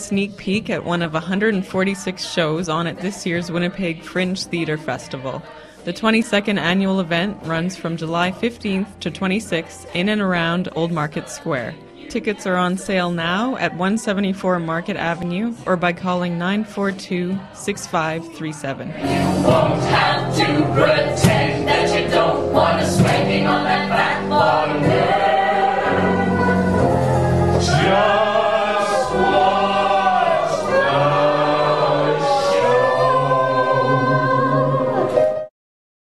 sneak peek at one of 146 shows on at this year's Winnipeg Fringe Theatre Festival. The 22nd annual event runs from July 15th to 26th in and around Old Market Square. Tickets are on sale now at 174 Market Avenue or by calling 942-6537. You won't have to pretend that you don't want us swanking on that back.